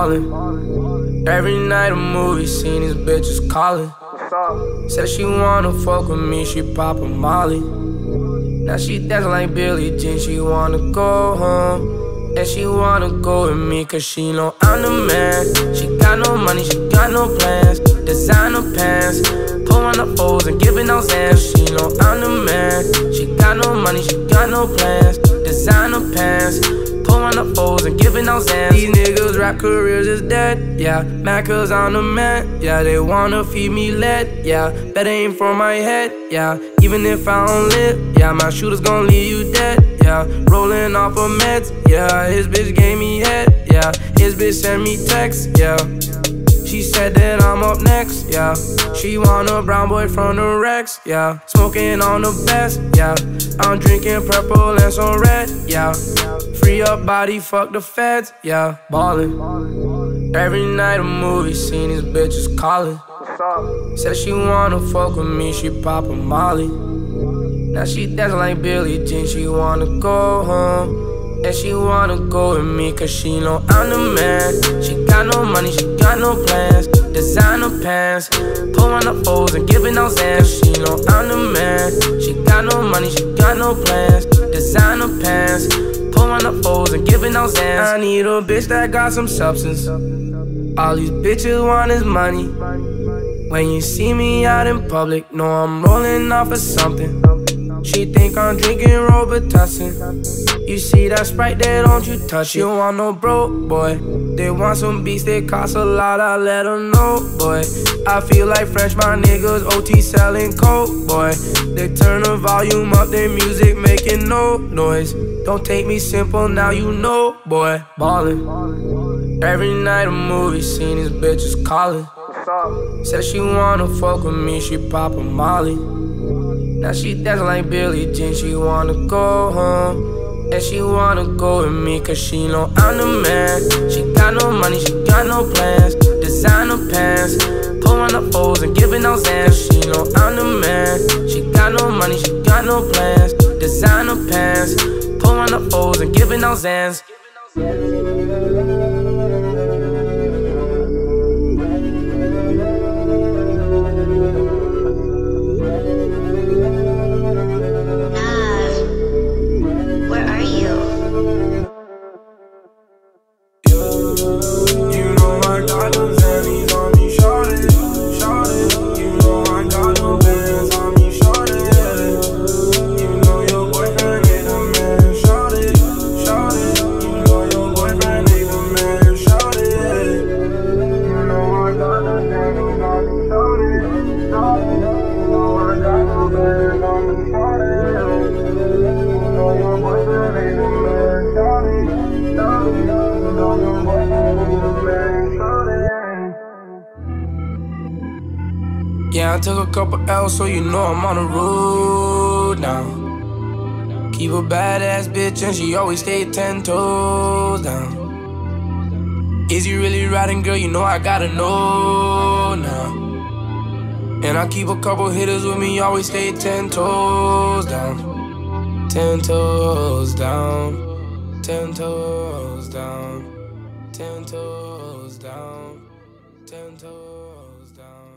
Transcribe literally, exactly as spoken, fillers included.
ballin'. Every night a movie scene, these bitches calling. Said she wanna fuck with me, she pop a Molly. Now she dancing like Billie Jean, she wanna go home. And she wanna go with me, cause she know I'm the man. She got no money, she got no plans. Designer pants, pulling up O's and giving out Zans. She know I'm the man. She got no money, she got no plans. Designer pants, pulling up O's and giving out Zans. These niggas rap careers is dead, yeah. Mad cause I'm the man, yeah. They wanna feed me lead, yeah. Better aim for my head, yeah. Even if I don't live, yeah. My shooter's gon' leave you dead, yeah. Rolling off of meds, yeah. His bitch gave me head, yeah. His bitch sent me texts, yeah. She said that I'm up next, yeah. She want a brown boy from the Rex, yeah. Smoking on the best, yeah. I'm drinking purple and some red, yeah. Free up body, fuck the feds, yeah. Ballin'. Every night a movie scene, these bitches calling. Said she wanna fuck with me, she pop a Molly. Now she dancing like Billie Jean, she wanna go home. And she wanna go with me, cause she know I'm the man. She got no money, she got no plans. Designer pants, pulling up O's and giving out Zans. She know I'm the man. She got no money, she got no plans. Designer pants, pulling up O's and giving out Zans. I need a bitch that got some substance. All these bitches want is money. When you see me out in public, know I'm rolling off of something. She think I'm drinking Robitussin. You see that Sprite there, don't you touch it. You want no broke, boy. They want some beats, they cost a lot, I let them know, boy. I feel like French, my niggas O T selling coke, boy. They turn the volume up, their music making no noise. Don't take me simple, now you know, boy. Ballin'. Every night a movie scene, these bitches calling. Said she wanna fuck with me, she pop a Molly. Now she dancing like Billie Jean, she wanna go home. And she wanna go with me, cause she know I'm the man. She got no money, she got no plans. Designer pants, pulling up O's and giving out Zans. She know I'm the man. She got no money, she got no plans. Designer pants, pulling up O's and giving out Zans. Yeah, I took a couple L's, so you know I'm on the road now. Keep a badass bitch and she always stay ten toes down. Is you really riding, girl? You know I gotta know now. And I keep a couple hitters with me, always stay ten toes down. Ten toes down. Ten toes down. Ten toes down. Ten toes down.